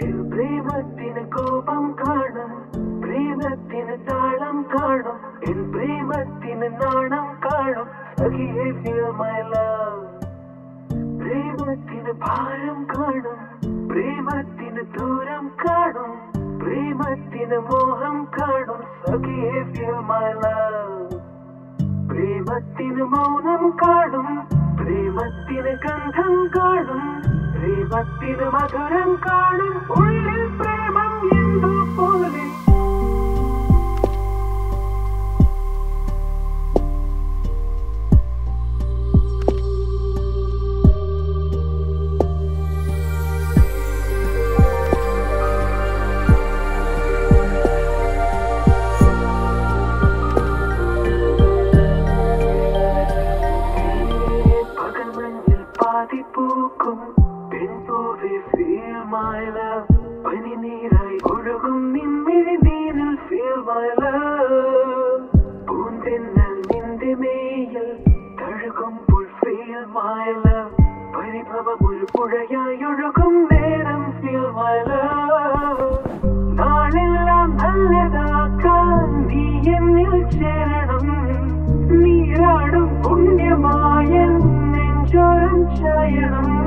പ്രേമത്തിന് കോപം കാണും, പ്രേമത്തിന് താളം കാണും, എൻ പ്രേമത്തിന് നാണം കാണും. സഖിയേ feel my love. പ്രേമത്തിന് ഭാരം കാണും, പ്രേമത്തിന് ദൂരം കാണും, പ്രേമത്തിന് മോഹം കാണും. സഖിയേ feel my love. പ്രേമത്തിന് മൗനം കാണും, പ്രേമത്തിന് ഗന്ധം കാണും, പ്രേമത്തിന് മധുരം കാണും. ഉള്ളിൽ പ്രേമം എന്തോ പോലെ പൂക്കും പെൺപൂവേ feel my love. പനിനീരായി ഒഴുകും നിൻമിഴി നീരിൽ feel my love. പൂന്തെന്നൽ നിന്റെ മേയിൽ തഴുകുമ്പോൾ feel my love. പരിഭവം ഒരു പുഴയായി ഒഴുകും നേരം feel my love. നാളെല്ലാം നല്ലതാക്കാൻ നീ എന്നിൽ ചേരണം, നീരാടും പുണ്യമായ നെഞ്ചോരം ചായണം.